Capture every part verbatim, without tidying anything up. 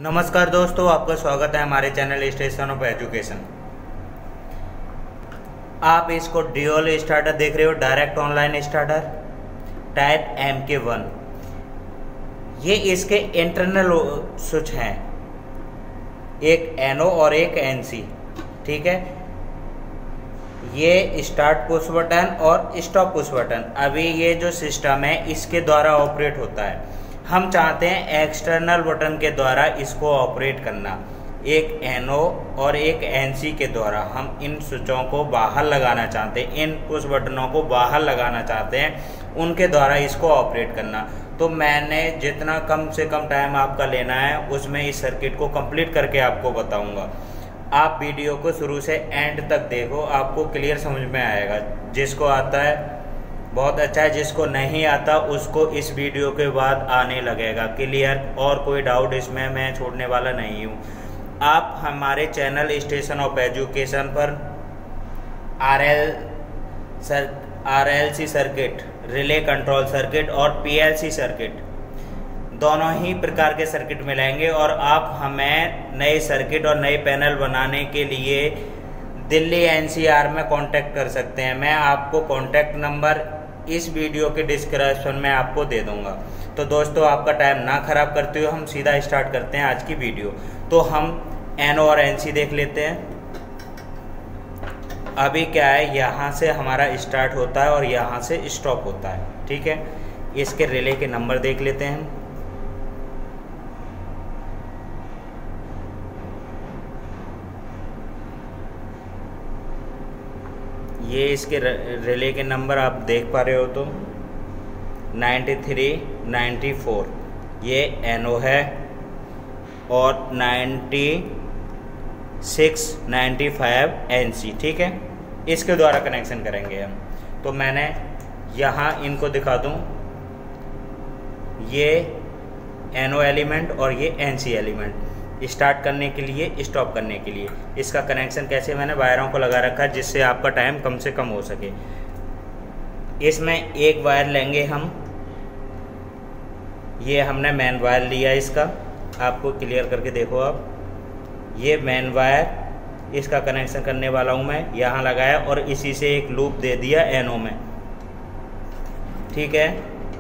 नमस्कार दोस्तों, आपका स्वागत है हमारे चैनल स्टेशन ऑफ एजुकेशन। आप इसको ड्यूल स्टार्टर देख रहे हो, direct online starter type M K one. ये इसके इंटरनल स्विच हैं, एक एनओ और एक एनसी। ठीक है, ये स्टार्ट पुश बटन और स्टॉप पुश बटन अभी ये जो सिस्टम है इसके द्वारा ऑपरेट होता है। हम चाहते हैं एक्सटर्नल बटन के द्वारा इसको ऑपरेट करना, एक एनओ और एक एनसी के द्वारा हम इन स्विचों को बाहर लगाना चाहते हैं, इन पुश बटनों को बाहर लगाना चाहते हैं, उनके द्वारा इसको ऑपरेट करना। तो मैंने जितना कम से कम टाइम आपका लेना है उसमें इस सर्किट को कंप्लीट करके आपको बताऊंगा। आप वीडियो को शुरू से एंड तक देखो, आपको क्लियर समझ में आएगा। जिसको आता है बहुत अच्छा है, जिसको नहीं आता उसको इस वीडियो के बाद आने लगेगा क्लियर। और कोई डाउट इसमें मैं छोड़ने वाला नहीं हूँ। आप हमारे चैनल स्टेशन ऑफ एजुकेशन पर R L sir R L C circuit, relay control circuit और पी एल सी सर्किट दोनों ही प्रकार के सर्किट मिलेंगे। और आप हमें नए सर्किट और नए पैनल बनाने के लिए दिल्ली एन सी आर में कांटेक्ट कर सकते हैं। मैं आपको कांटेक्ट नंबर इस वीडियो के डिस्क्रिप्शन में आपको दे दूंगा। तो दोस्तों, आपका टाइम ना खराब करते हुए हम सीधा स्टार्ट करते हैं आज की वीडियो। तो हम एनओ और एनसी देख लेते हैं। अभी क्या है, यहाँ से हमारा स्टार्ट होता है और यहाँ से स्टॉप होता है। ठीक है, इसके रिले के नंबर देख लेते हैं हम। ये इसके रिले के नंबर आप देख पा रहे हो तो नाइन्टी थ्री नाइन्टी फोर ये एनओ है और ninety six ninety five NC. ठीक है, इसके द्वारा कनेक्शन करेंगे हम। तो मैंने यहाँ इनको दिखा दूँ, ये एनओ एलिमेंट और ये एनसी एलिमेंट स्टार्ट करने के लिए, स्टॉप करने के लिए। इसका कनेक्शन कैसे मैंने वायरों को लगा रखा है जिससे आपका टाइम कम से कम हो सके। इसमें एक वायर लेंगे हम, ये हमने मेन वायर लिया इसका, आपको क्लियर करके देखो आप। ये मेन वायर, इसका कनेक्शन करने वाला हूँ मैं, यहाँ लगाया और इसी से एक लूप दे दिया एनओ में। ठीक है,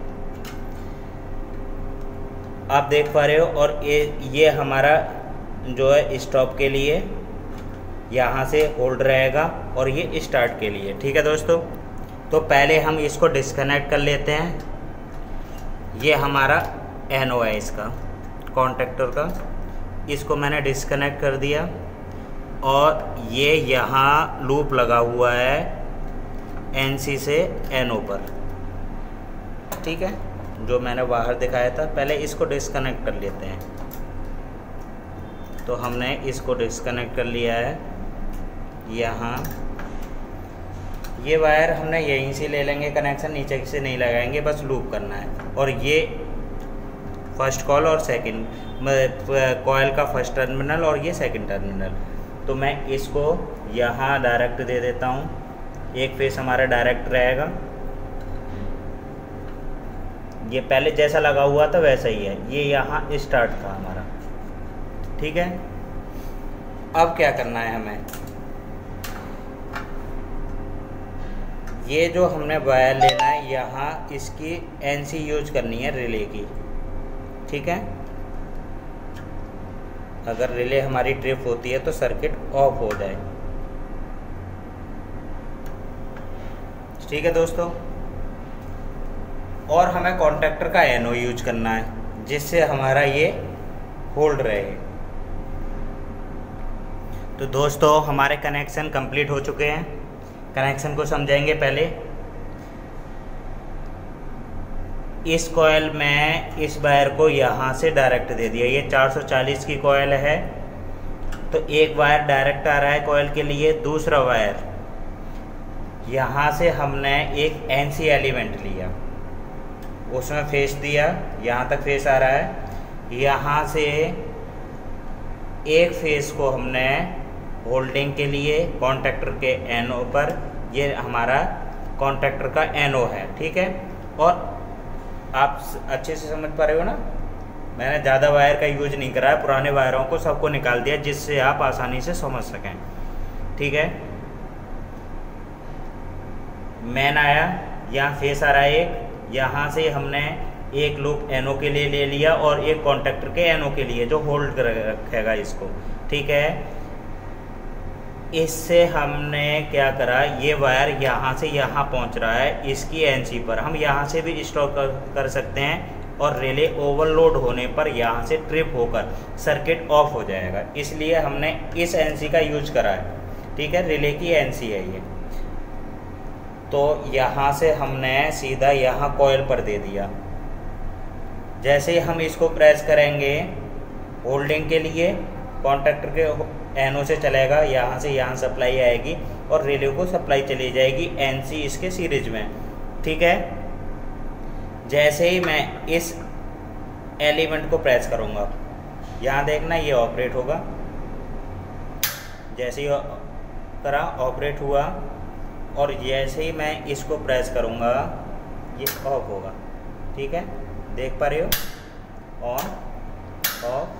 आप देख पा रहे हो। और ये ये हमारा जो है स्टॉप के लिए यहाँ से होल्ड रहेगा और ये स्टार्ट के लिए। ठीक है दोस्तों, तो पहले हम इसको डिस्कनेक्ट कर लेते हैं। ये हमारा एनओ है इसका कॉन्टेक्टर का, इसको मैंने डिस्कनेक्ट कर दिया और ये यहाँ लूप लगा हुआ है एनसी से एनओ पर। ठीक है, जो मैंने बाहर दिखाया था, पहले इसको डिस्कनेक्ट कर लेते हैं। तो हमने इसको डिस्कनेक्ट कर लिया है। यहाँ ये वायर हमने यहीं से ले लेंगे कनेक्शन, नीचे से नहीं लगाएंगे, बस लूप करना है। और ये फर्स्ट कॉल और सेकंड कॉइल का फर्स्ट टर्मिनल और ये सेकंड टर्मिनल। तो मैं इसको यहाँ डायरेक्ट दे देता हूँ, एक फेस हमारा डायरेक्ट रहेगा। ये पहले जैसा लगा हुआ था वैसा ही है, ये यहाँ स्टार्ट था हमारा। ठीक है, अब क्या करना है हमें, ये जो हमने वायर लेना है यहाँ इसकी एनसी यूज करनी है रिले की। ठीक है, अगर रिले हमारी ट्रिप होती है तो सर्किट ऑफ हो जाए। ठीक है दोस्तों, और हमें कॉन्टैक्टर का एनओ यूज करना है जिससे हमारा ये होल्ड रहे। तो दोस्तों, हमारे कनेक्शन कंप्लीट हो चुके हैं। कनेक्शन को समझेंगे पहले। इस कॉइल में इस वायर को यहाँ से डायरेक्ट दे दिया, ये चार सौ चालीस की कॉइल है तो एक वायर डायरेक्ट आ रहा है कॉइल के लिए। दूसरा वायर यहाँ से हमने एक एनसी एलिमेंट लिया, उसमें फेस दिया, यहाँ तक फेस आ रहा है। यहाँ से एक फेस को हमने होल्डिंग के लिए कॉन्टैक्टर के एनओ पर, ये हमारा कॉन्टैक्टर का एनओ है। ठीक है, और आप अच्छे से समझ पा रहे हो ना। मैंने ज़्यादा वायर का यूज नहीं करा है, पुराने वायरों को सबको निकाल दिया जिससे आप आसानी से समझ सकें। ठीक है, मैन आया, यहाँ फेस आ रहा है एक, यहाँ से हमने एक लूप एनो के लिए ले लिया और एक कॉन्टेक्टर के एनो के लिए जो होल्ड कर रखेगा इसको। ठीक है, इससे हमने क्या करा, ये वायर यहाँ से यहाँ पहुँच रहा है इसकी एनसी पर, हम यहाँ से भी स्टॉप कर, कर सकते हैं और रिले ओवरलोड होने पर यहाँ से ट्रिप होकर सर्किट ऑफ हो जाएगा, इसलिए हमने इस एनसी का यूज करा है। ठीक है, रिले की एनसी है ये। तो यहाँ से हमने सीधा यहाँ कॉइल पर दे दिया। जैसे ही हम इसको प्रेस करेंगे होल्डिंग के लिए, कॉन्टैक्टर के एनो से चलेगा, यहाँ से यहाँ सप्लाई आएगी और रिले को सप्लाई चली जाएगी एनसी इसके सीरीज में। ठीक है, जैसे ही मैं इस एलिमेंट को प्रेस करूँगा, यहाँ देखना ये ऑपरेट होगा। जैसे ही करा ऑपरेट हुआ और जैसे ही मैं इसको प्रेस करूँगा ये ऑफ होगा। ठीक है, देख पा रहे हो, ऑन ऑफ।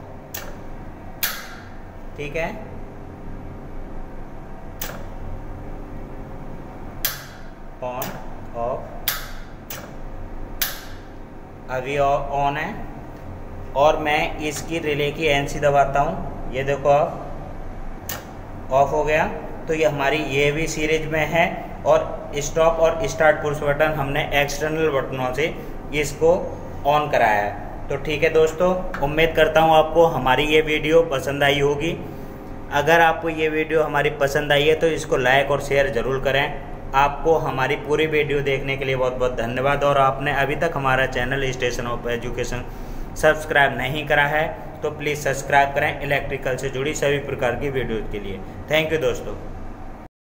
ठीक है, ऑन ऑफ, अभी ऑन है और मैं इसकी रिले की एनसी दबाता हूँ, ये देखो ऑफ हो गया। तो ये हमारी ये भी सीरीज में है और स्टॉप और स्टार्ट पुश बटन हमने एक्सटर्नल बटनों से इसको ऑन कराया है। तो ठीक है दोस्तों, उम्मीद करता हूँ आपको हमारी ये वीडियो पसंद आई होगी। अगर आपको ये वीडियो हमारी पसंद आई है तो इसको लाइक और शेयर ज़रूर करें। आपको हमारी पूरी वीडियो देखने के लिए बहुत बहुत धन्यवाद। और आपने अभी तक हमारा channel station of education subscribe नहीं करा है तो प्लीज़ सब्सक्राइब करें इलेक्ट्रिकल से जुड़ी सभी प्रकार की वीडियो के लिए। थैंक यू दोस्तों।